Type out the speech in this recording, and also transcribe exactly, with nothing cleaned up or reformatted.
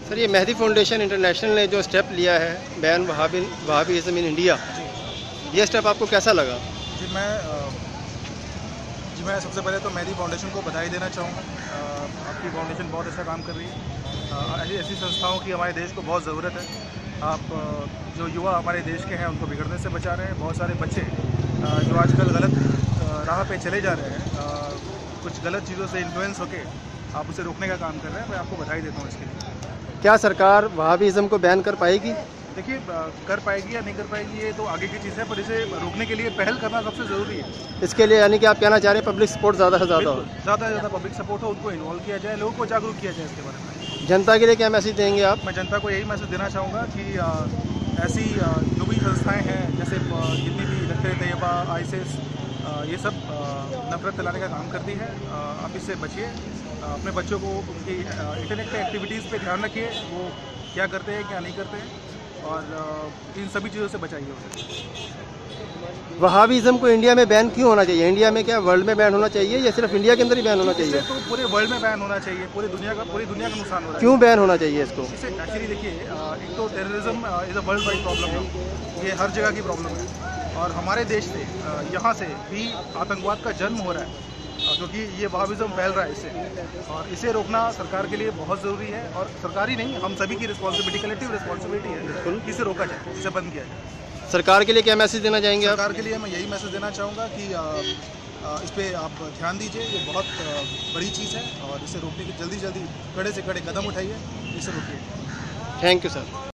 Sir, ये Mehdi foundation international ने जो स्टेप लिया है बैन वहाबी वहाबीज़म इन इंडिया, ये स्टेप आपको कैसा लगा? जी मैं जी मैं सबसे पहले तो मेहदी फाउंडेशन को बधाई देना चाहूँगा। आपकी फाउंडेशन बहुत अच्छा काम कर रही है। ऐसी ऐसी संस्थाओं की हमारे देश को बहुत ज़रूरत है। आप जो युवा हमारे देश के हैं उनको बिगड़ने से बचा रहे हैं। बहुत सारे बच्चे जो आजकल गलत राह पे चले जा रहे हैं, कुछ गलत चीज़ों से इन्फ्लुएंस होके आप उसे रोकने का काम कर रहे हैं। मैं आपको बधाई देता हूँ इसके लिए। क्या सरकार वहाबीज़म को बैन कर पाएगी? देखिए, कर पाएगी या नहीं कर पाएगी ये तो आगे की चीज़ है, पर इसे रोकने के लिए पहल करना सबसे ज़रूरी है। इसके लिए यानी कि आप कहना चाह रहे हैं पब्लिक सपोर्ट ज़्यादा से ज़्यादा हो? ज़्यादा से ज़्यादा पब्लिक सपोर्ट हो, उनको इन्वॉल्व किया जाए, लोगों को जागरूक किया जाए इसके बारे में। जनता के लिए क्या मैसेज देंगे आप? मैं जनता को यही मैसेज देना चाहूँगा कि ऐसी जो भी संस्थाएँ हैं, जैसे जितनी भी लश्कर तैयबा, आईएसआईएस, ये सब नफरत फैलाने का काम करती है। आप इससे बचिए। अपने बच्चों को उनकी इंटरनेट की एक्टिविटीज़ पे ध्यान रखिए, वो क्या करते हैं क्या नहीं करते हैं, और इन सभी चीज़ों से बचाइए उसे। वहाबीज़म को इंडिया में बैन क्यों होना चाहिए? इंडिया में क्या वर्ल्ड में बैन होना चाहिए या सिर्फ इंडिया के अंदर ही बैन होना चाहिए? तो पूरे वर्ल्ड में बैन होना चाहिए। पूरी दुनिया का पूरी दुनिया का नुकसान हो रहा है। क्यों बैन होना चाहिए इसको? इसे एक्चुअली देखिए, एक तो terrorism is a worldwide problem है, ये हर जगह की प्रॉब्लम है, और हमारे देश से यहाँ से भी आतंकवाद का जन्म हो रहा है, क्योंकि ये वहाबिज़म फैल रहा है इससे, और इसे रोकना सरकार के लिए बहुत ज़रूरी है। और सरकार ही नहीं, हम सभी की रिस्पॉन्सिबिलिटी, कलेक्टिव रिस्पॉन्सिबिलिटी है कि इसे रोका जाए, इसे बंद किया जाए। सरकार के लिए क्या मैसेज देना चाहेंगे आप? सरकार के लिए मैं यही मैसेज देना चाहूँगा कि इस पर आप ध्यान दीजिए। ये बहुत बड़ी चीज़ है, और इसे रोकने की जल्दी जल्दी कड़े से कड़े कदम उठाइए, इसे रोकिए। Thank you sir.